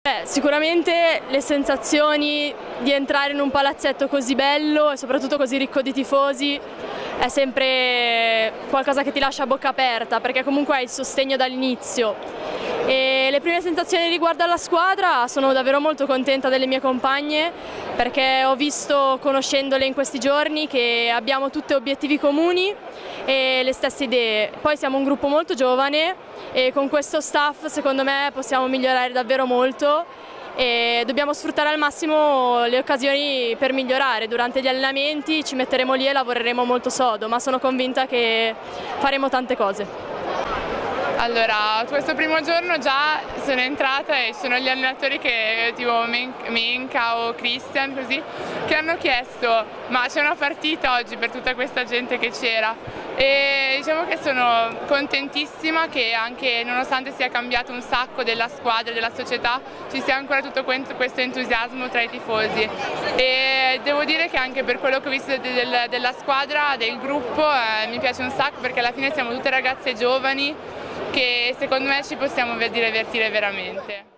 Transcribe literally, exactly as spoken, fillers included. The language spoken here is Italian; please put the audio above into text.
Beh, sicuramente le sensazioni di entrare in un palazzetto così bello e soprattutto così ricco di tifosi è sempre qualcosa che ti lascia a bocca aperta, perché comunque hai il sostegno dall'inizio. E le prime sensazioni riguardo alla squadra: sono davvero molto contenta delle mie compagne, perché ho visto, conoscendole in questi giorni, che abbiamo tutte obiettivi comuni e le stesse idee. Poi siamo un gruppo molto giovane e con questo staff secondo me possiamo migliorare davvero molto e dobbiamo sfruttare al massimo le occasioni per migliorare. Durante gli allenamenti ci metteremo lì e lavoreremo molto sodo, ma sono convinta che faremo tante cose. Allora, questo primo giorno già sono entrata e ci sono gli allenatori che, tipo Menka o Christian, così, che hanno chiesto: ma c'è una partita oggi per tutta questa gente che c'era? E diciamo che sono contentissima che, anche nonostante sia cambiato un sacco della squadra e della società, ci sia ancora tutto questo entusiasmo tra i tifosi. E devo dire che anche per quello che ho visto del, della squadra, del gruppo, eh, mi piace un sacco, perché alla fine siamo tutte ragazze giovani che secondo me ci possiamo divertire veramente.